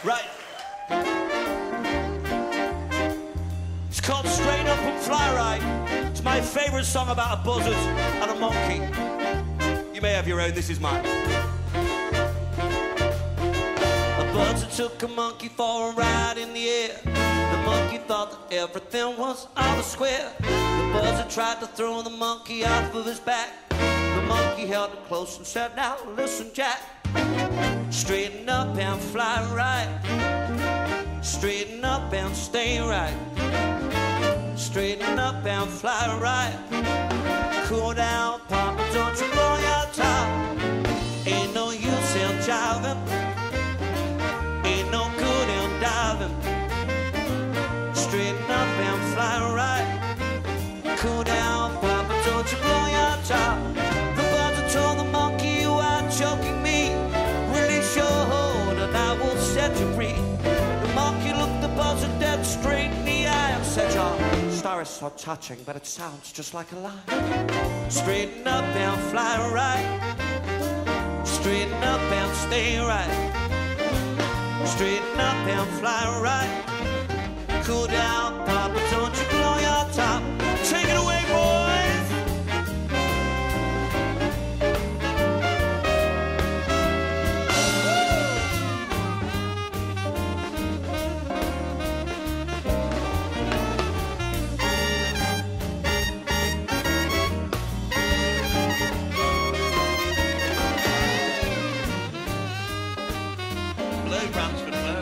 Right. It's called Straight Up and Fly Right. It's my favourite song about a buzzard and a monkey. You may have your own, this is mine. A buzzard took a monkey for a ride in the air. The monkey thought that everything was on the square. The buzzard tried to throw the monkey off of his back. The monkey held him close and said, now listen, Jack. Straighten up and fly right. Straighten up and stay right. Straighten up and fly right. Cool down, Papa, don't you blow your top. Ain't no use in jiving. Ain't no good in diving. Straighten up and fly right. Cool down, Papa, don't you blow your top. The buzzard told the monkey, you are choking me. Release your hold and I will set you free. The monkey looked the buzzard dead straight in the eye and said, your story's so touching, but it sounds just like a lie. Straighten up and fly right. Straighten up and stay right. Straighten up and fly right. Cool down, Papa, don't you blow your top. Take it away, boys. Blue Bransford Blue.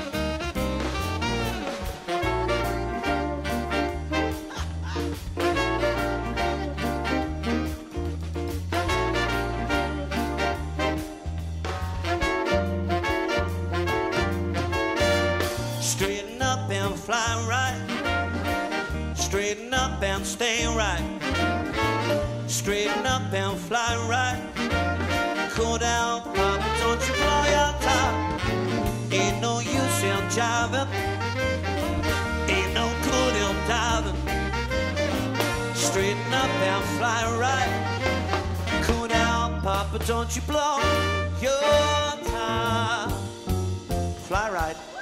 Straighten up and fly right. Straighten up and stay right. Straighten up and fly right. Cool down, Papa, don't you blow your top. Ain't no use in jiving. Ain't no good in diving. Straighten up and fly right. Cool down, Papa, don't you blow your top. Fly right.